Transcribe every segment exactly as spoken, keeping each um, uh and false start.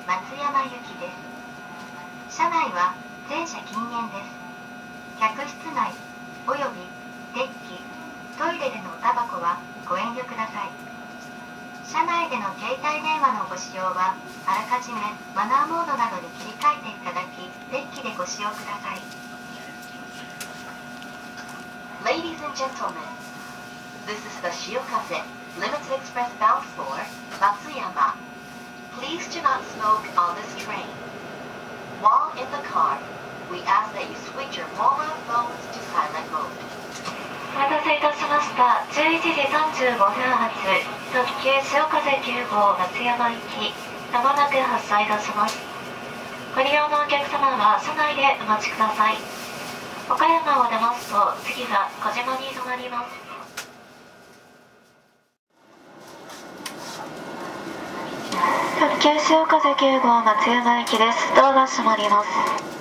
松山行きです。車内は全車禁煙です。客室内およびデッキ、トイレでのおタバコはご遠慮ください。車内での携帯電話のご使用はあらかじめマナーモードなどに切り替えていただき、デッキでご使用ください。Ladies and gentlemen, this is the Shiokaze Limited Express bound for Matsuyama. Please do not smoke on this train. While in the car, we ask that you switch your mobile phones to silent mode. お待たせいたしました。じゅういちじさんじゅうごふん発特急潮風きゅうごう松山行き、まもなく発車いたします。ご利用のお客様は車内でお待ちください。岡山を出ますと次は小島に停まります。特急潮風きゅうごう松山行きです。ドアが閉まります。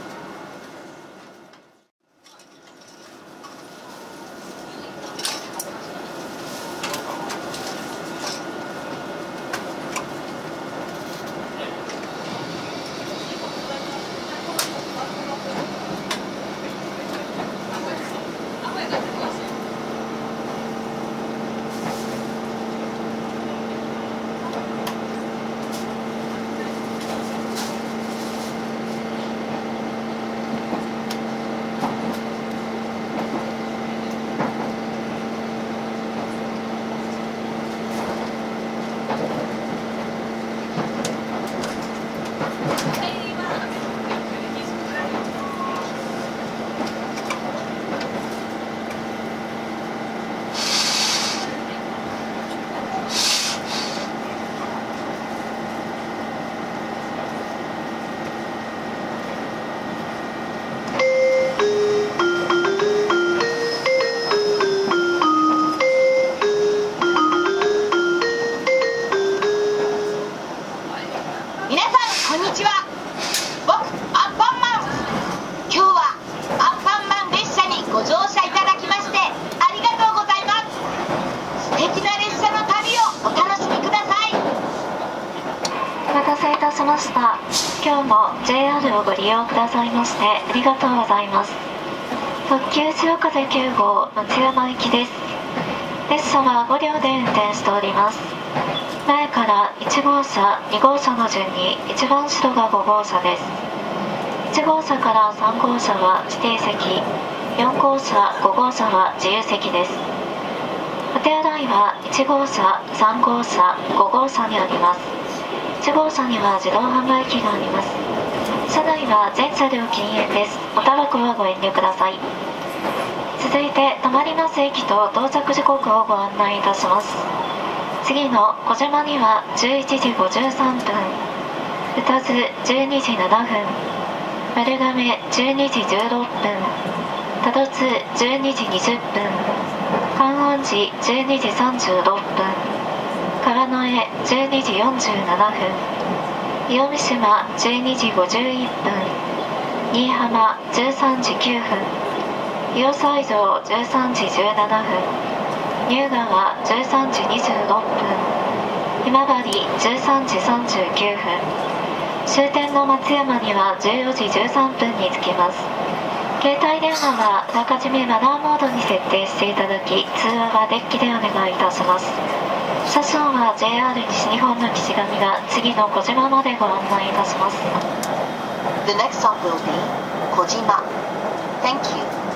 今日も ジェイアール をご利用くださいましてありがとうございます。特急潮風きゅうごう松山行きです。列車はごりょうで運転しております。前からいちごうしゃ、にごうしゃの順に一番後ろがごごうしゃです。いちごうしゃからさんごうしゃは指定席、よんごうしゃ、ごごうしゃは自由席です。お手洗いはいちごうしゃ、さんごうしゃ、ごごうしゃにあります。いちごうしゃには自動販売機があります。車内は全車両禁煙です。おタバコはご遠慮ください。続いて止まります駅と到着時刻をご案内いたします。次の小島にはじゅういちじごじゅうさんぷん、宇多津じゅうにじななふん、丸亀じゅうにじじゅうろっぷん、多度津じゅうにじにじゅっぷん、観音寺じゅうにじさんじゅうろっぷん、川之江じゅうにじよんじゅうななふん、伊予三島じゅうにじごじゅういっぷん、新居浜じゅうさんじきゅうふん、伊予西条じゅうさんじじゅうななふん、乳川じゅうさんじにじゅうろっぷん、今治じゅうさんじさんじゅうきゅうふん、終点の松山にはじゅうよじじゅうさんぷんに着きます。携帯電話はあらかじめマナーモードに設定していただき、通話はデッキでお願いいたします。車掌は ジェイアール 西日本の岸上が次の小島までご案内いたします。 The next stop will be 小島。Thank you.